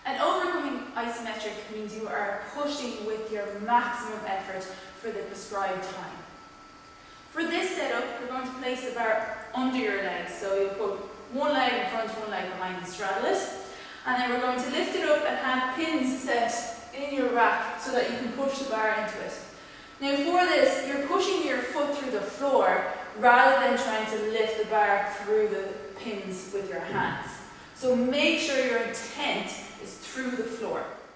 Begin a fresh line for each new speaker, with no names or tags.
And overcoming isometric means you are pushing with your maximum effort for the prescribed time. For this setup, you're going to place the bar under your legs. So you'll put one leg in front, one leg behind, and straddle it. And then we're going to lift it up and have pins set in your rack so that you can push the bar into it. Now for this, you're pushing your foot through the floor rather than trying to lift the bar through the pins with your hands. So make sure your intent is through the floor.